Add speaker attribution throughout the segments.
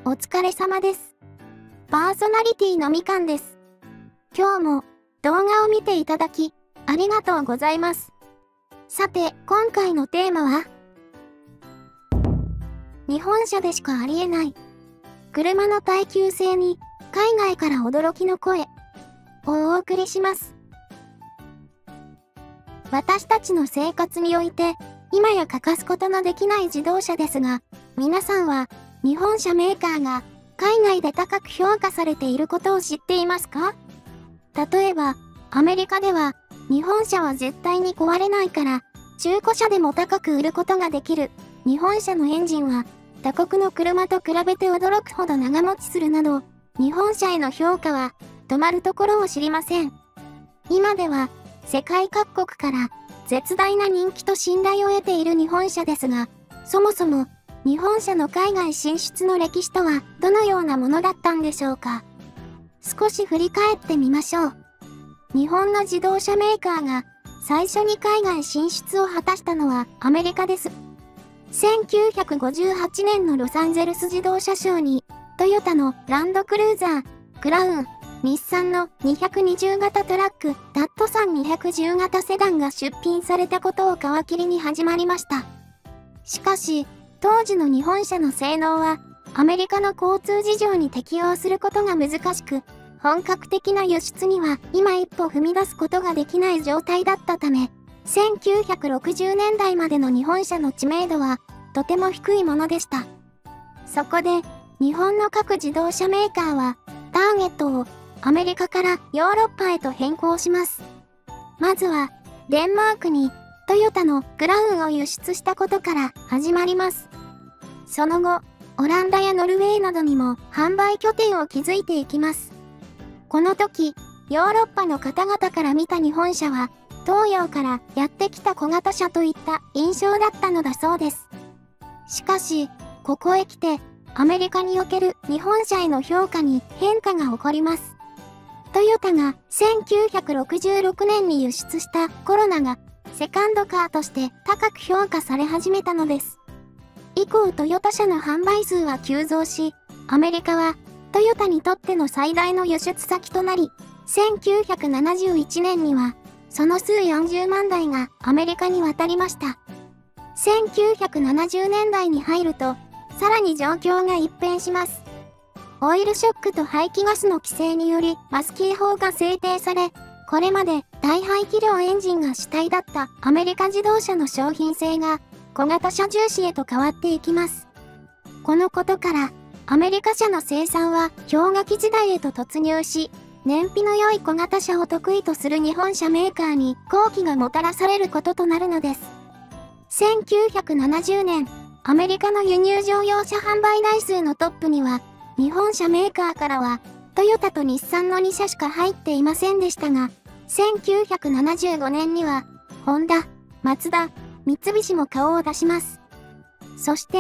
Speaker 1: お疲れ様です。パーソナリティのみかんです。今日も動画を見ていただきありがとうございます。さて、今回のテーマは日本車でしかありえない車の耐久性に海外から驚きの声をお送りします。私たちの生活において今や欠かすことのできない自動車ですが、皆さんは日本車メーカーが海外で高く評価されていることを知っていますか？例えば、アメリカでは日本車は絶対に壊れないから中古車でも高く売ることができる。日本車のエンジンは他国の車と比べて驚くほど長持ちするなど、日本車への評価は止まるところを知りません。今では世界各国から絶大な人気と信頼を得ている日本車ですが、そもそも日本車の海外進出の歴史とはどのようなものだったんでしょうか。少し振り返ってみましょう。日本の自動車メーカーが最初に海外進出を果たしたのはアメリカです。1958年のロサンゼルス自動車ショーにトヨタのランドクルーザー、クラウン、日産の220型トラック、ダットサン210型セダンが出品されたことを皮切りに始まりました。しかし、当時の日本車の性能はアメリカの交通事情に適応することが難しく、本格的な輸出には今一歩踏み出すことができない状態だったため、1960年代までの日本車の知名度はとても低いものでした。そこで、日本の各自動車メーカーはターゲットをアメリカからヨーロッパへと変更します。まずはデンマークにトヨタのクラウンを輸出したことから始まります。その後、オランダやノルウェーなどにも販売拠点を築いていきます。この時、ヨーロッパの方々から見た日本車は、東洋からやってきた小型車といった印象だったのだそうです。しかし、ここへ来て、アメリカにおける日本車への評価に変化が起こります。トヨタが1966年に輸出したコロナがセカンドカーとして高く評価され始めたのです。以降トヨタ車の販売数は急増し、アメリカはトヨタにとっての最大の輸出先となり、1971年にはその数40万台がアメリカに渡りました。1970年代に入ると、さらに状況が一変します。オイルショックと排気ガスの規制によりマスキー法が制定され、これまで大排気量エンジンが主体だったアメリカ自動車の商品性が小型車重視へと変わっていきます。このことからアメリカ車の生産は氷河期時代へと突入し、燃費の良い小型車を得意とする日本車メーカーに好機がもたらされることとなるのです。1970年、アメリカの輸入乗用車販売台数のトップには、日本車メーカーからはトヨタと日産の2社しか入っていませんでしたが、1975年には、ホンダ、マツダ、三菱も顔を出します。そして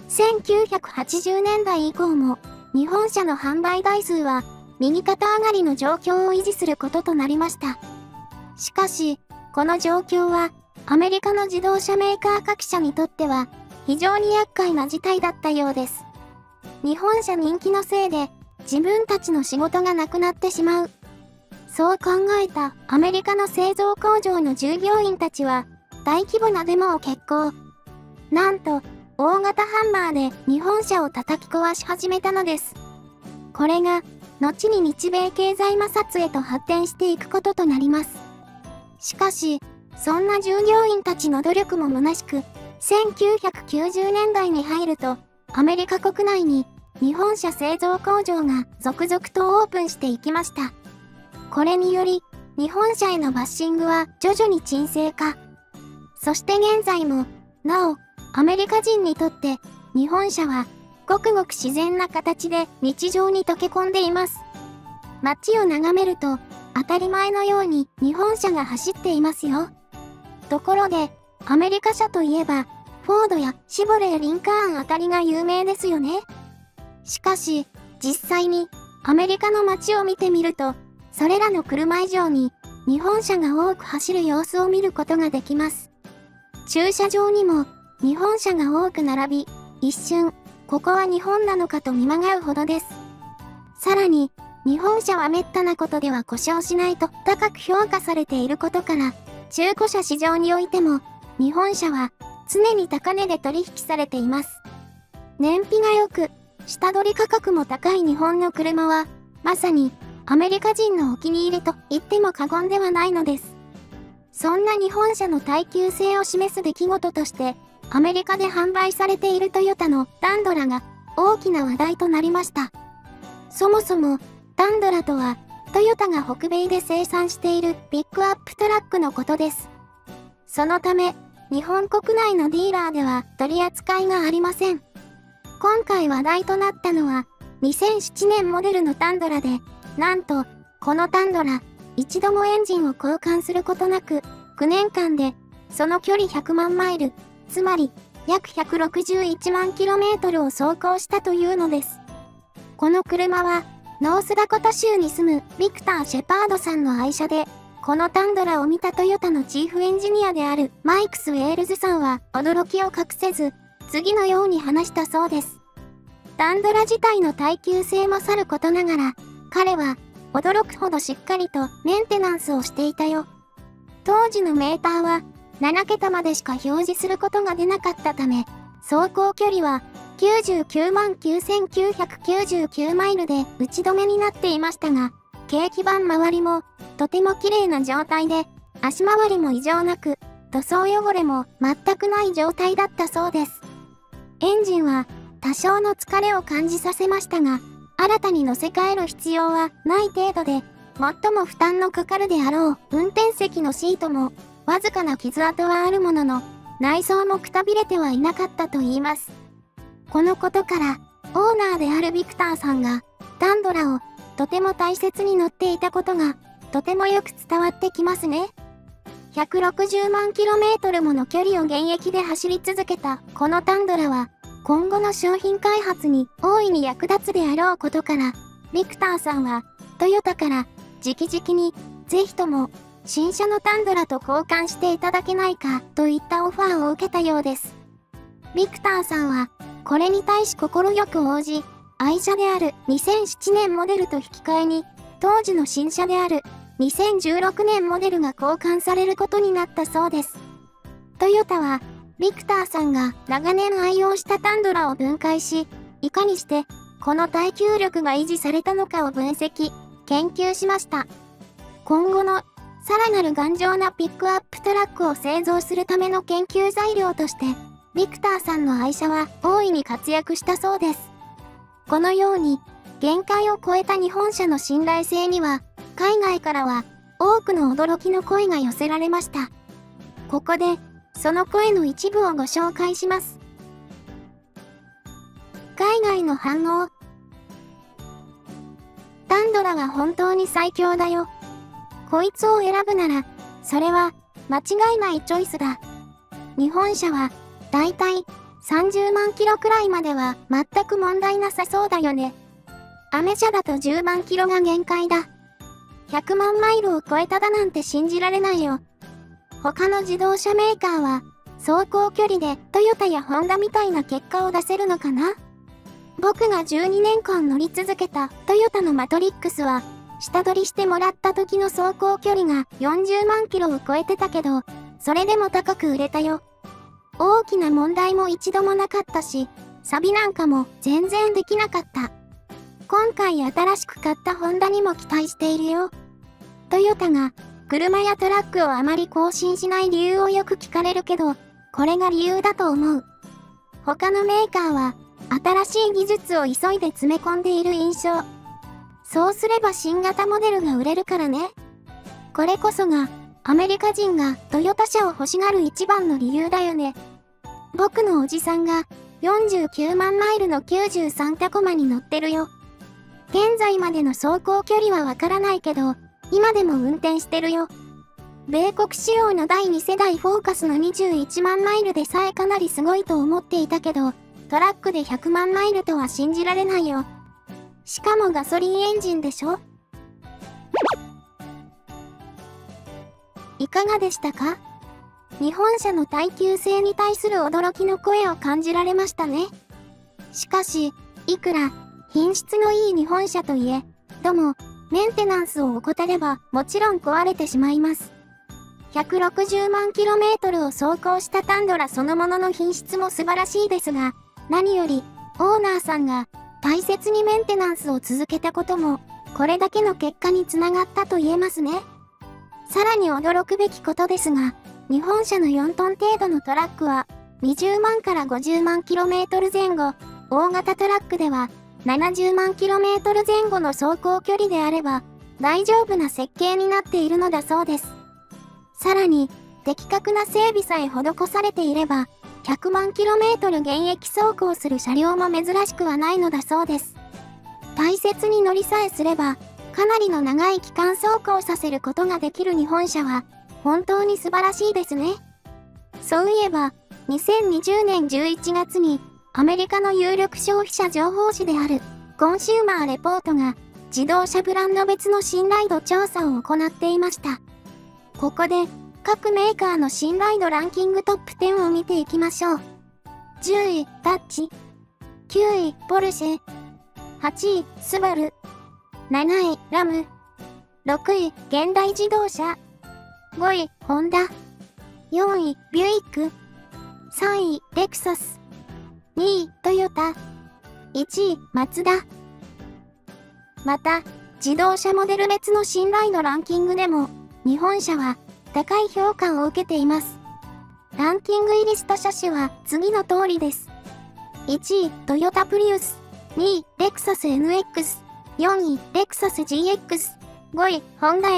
Speaker 1: 、1980年代以降も、日本車の販売台数は、右肩上がりの状況を維持することとなりました。しかし、この状況は、アメリカの自動車メーカー各社にとっては、非常に厄介な事態だったようです。日本車人気のせいで、自分たちの仕事がなくなってしまう。そう考えたアメリカの製造工場の従業員たちは、大規模なデモを決行。なんと、大型ハンマーで日本車を叩き壊し始めたのです。これが、後に日米経済摩擦へと発展していくこととなります。しかし、そんな従業員たちの努力も虚しく、1990年代に入ると、アメリカ国内に日本車製造工場が続々とオープンしていきました。これにより、日本車へのバッシングは徐々に沈静化。そして現在も、なお、アメリカ人にとって日本車はごくごく自然な形で日常に溶け込んでいます。街を眺めると当たり前のように日本車が走っていますよ。ところで、アメリカ車といえば、フォードやシボレー・リンカーンあたりが有名ですよね。しかし、実際にアメリカの街を見てみると、それらの車以上に日本車が多く走る様子を見ることができます。駐車場にも日本車が多く並び、一瞬ここは日本なのかと見まがうほどです。さらに、日本車は滅多なことでは故障しないと高く評価されていることから、中古車市場においても、日本車は常に高値で取引されています。燃費が良く、下取り価格も高い日本の車は、まさにアメリカ人のお気に入りと言っても過言ではないのです。そんな日本車の耐久性を示す出来事として、アメリカで販売されているトヨタのタンドラが大きな話題となりました。そもそも、タンドラとは、トヨタが北米で生産しているピックアップトラックのことです。そのため、日本国内のディーラーでは取り扱いがありません。今回話題となったのは、2007年モデルのタンドラで、なんと、このタンドラ、一度もエンジンを交換することなく、9年間で、その距離100万マイル、つまり、約161万キロメートルを走行したというのです。この車は、ノースダコタ州に住むビクター・シェパードさんの愛車で、このタンドラを見たトヨタのチーフエンジニアであるマイクス・ウェールズさんは驚きを隠せず、次のように話したそうです。タンドラ自体の耐久性もさることながら、彼は驚くほどしっかりとメンテナンスをしていたよ。当時のメーターは7桁までしか表示することが出なかったため、走行距離は99万9999マイルで打ち止めになっていましたが、軽基板周りもとても綺麗な状態で、足回りも異常なく、塗装汚れも全くない状態だったそうです。エンジンは多少の疲れを感じさせましたが、新たに乗せ替える必要はない程度で、最も負担のかかるであろう運転席のシートも、わずかな傷跡はあるものの、内装もくたびれてはいなかったといいます。このことから、オーナーであるビクターさんが、タンドラをとても大切に乗っていたことが、とてもよく伝わってきますね。160万キロメートルもの距離を現役で走り続けたこのタンドラは、今後の商品開発に大いに役立つであろうことから、ビクターさんはトヨタから直々にぜひとも新車のタンドラと交換していただけないかといったオファーを受けたようです。ビクターさんはこれに対し快く応じ、愛車である2007年モデルと引き換えに当時の新車である2016年モデルが交換されることになったそうです。トヨタはビクターさんが長年愛用したタンドラを分解し、いかにしてこの耐久力が維持されたのかを分析、研究しました。今後のさらなる頑丈なピックアップトラックを製造するための研究材料として、ビクターさんの愛車は大いに活躍したそうです。このように、限界を超えた日本車の信頼性には、海外からは多くの驚きの声が寄せられました。ここで、その声の一部をご紹介します。海外の反応。タンドラは本当に最強だよ。こいつを選ぶなら、それは間違いないチョイスだ。日本車は、だいたい30万キロくらいまでは全く問題なさそうだよね。アメ車だと10万キロが限界だ。100万マイルを超えただなんて信じられないよ。他の自動車メーカーは、走行距離でトヨタやホンダみたいな結果を出せるのかな？僕が12年間乗り続けたトヨタのマトリックスは、下取りしてもらった時の走行距離が40万キロを超えてたけど、それでも高く売れたよ。大きな問題も一度もなかったし、錆なんかも全然できなかった。今回新しく買ったホンダにも期待しているよ。トヨタが車やトラックをあまり更新しない理由をよく聞かれるけど、これが理由だと思う。他のメーカーは新しい技術を急いで詰め込んでいる印象。そうすれば新型モデルが売れるからね。これこそがアメリカ人がトヨタ車を欲しがる一番の理由だよね。僕のおじさんが49万マイルの93タコマに乗ってるよ。現在までの走行距離はわからないけど、今でも運転してるよ。米国仕様の第2世代フォーカスの21万マイルでさえかなりすごいと思っていたけど、トラックで100万マイルとは信じられないよ。しかもガソリンエンジンでしょ？いかがでしたか？日本車の耐久性に対する驚きの声を感じられましたね。 しかし、いくら品質のいい日本車といえ、ども、メンテナンスを怠ればもちろん壊れてしまいます。160万 km を走行したタンドラそのものの品質も素晴らしいですが、何より、オーナーさんが大切にメンテナンスを続けたことも、これだけの結果につながったと言えますね。さらに驚くべきことですが、日本車の4トン程度のトラックは、20万から50万 km 前後、大型トラックでは、70万 km 前後の走行距離であれば、大丈夫な設計になっているのだそうです。さらに、的確な整備さえ施されていれば、100万 km 現役走行する車両も珍しくはないのだそうです。大切に乗りさえすれば、かなりの長い期間走行させることができる日本車は、本当に素晴らしいですね。そういえば、2020年11月に、アメリカの有力消費者情報誌である、コンシューマーレポートが、自動車ブランド別の信頼度調査を行っていました。ここで、各メーカーの信頼度ランキングトップ10を見ていきましょう。10位、ダッチ。9位、ポルシェ。8位、スバル。7位、ラム。6位、現代自動車。5位、ホンダ。4位、ビュイック。3位、レクサス。2位、トヨタ。1位、マツダ。また、自動車モデル別の信頼度ランキングでも、日本車は高い評価を受けています。ランキング入りした車種は次の通りです。1位、トヨタプリウス。2位、レクサス NX。4位、レクサス GX。5位、ホンダ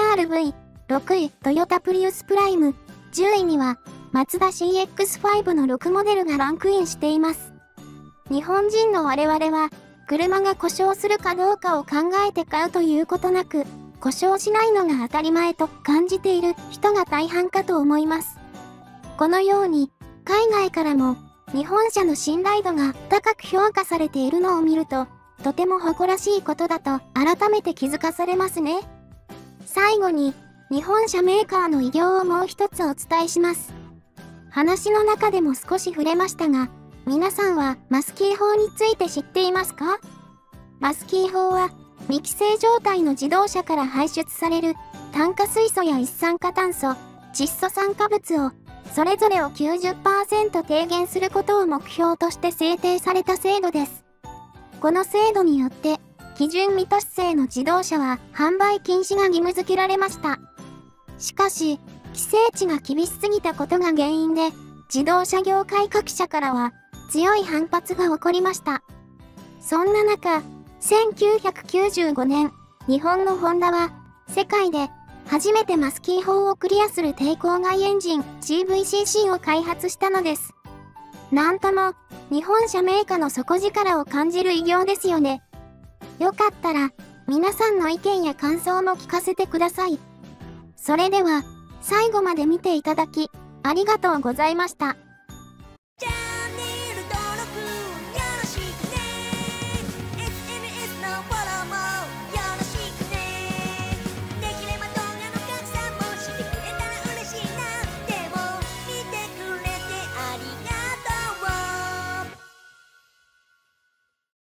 Speaker 1: HR-V。6位、トヨタプリウスプライム。10位には、マツダ CX-5 の6モデルがランクインしています。日本人の我々は、車が故障するかどうかを考えて買うということなく、故障しないのが当たり前と感じている人が大半かと思います。このように、海外からも、日本車の信頼度が高く評価されているのを見ると、とても誇らしいことだと改めて気づかされますね。最後に、日本車メーカーの偉業をもう一つお伝えします。話の中でも少し触れましたが、皆さんはマスキー法について知っていますか？マスキー法は、未規制状態の自動車から排出される炭化水素や一酸化炭素、窒素酸化物をそれぞれを 90% 低減することを目標として制定された制度です。この制度によって基準未達成の自動車は販売禁止が義務付けられました。しかし、規制値が厳しすぎたことが原因で自動車業界各社からは強い反発が起こりました。そんな中、1995年、日本のホンダは、世界で初めてマスキー法をクリアする抵抗外エンジン CVCC を開発したのです。なんとも、日本車メーカーの底力を感じる偉業ですよね。よかったら、皆さんの意見や感想も聞かせてください。それでは、最後まで見ていただき、ありがとうございました。